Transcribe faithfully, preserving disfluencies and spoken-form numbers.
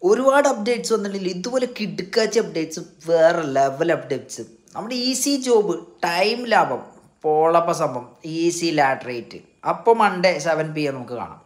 ഒരുപാട് അപ്ഡേറ്റ്സ് വന്നിട്ടില്ല. ഇതുപോലെ കിടുക്കാച്ച അപ്ഡേറ്റ്സ്, വേറെ ലെവൽ അപ്ഡേറ്റ്സ്. നമ്മുടെ ഈസി ജോബ്, ടൈം ലാഭം, പോളപ്പ സംഭവം, ഈസി ലാറ്ററേറ്റ്. അപ്പോൾ മൺഡേ സെവൻ പി എം നമുക്ക് കാണാം.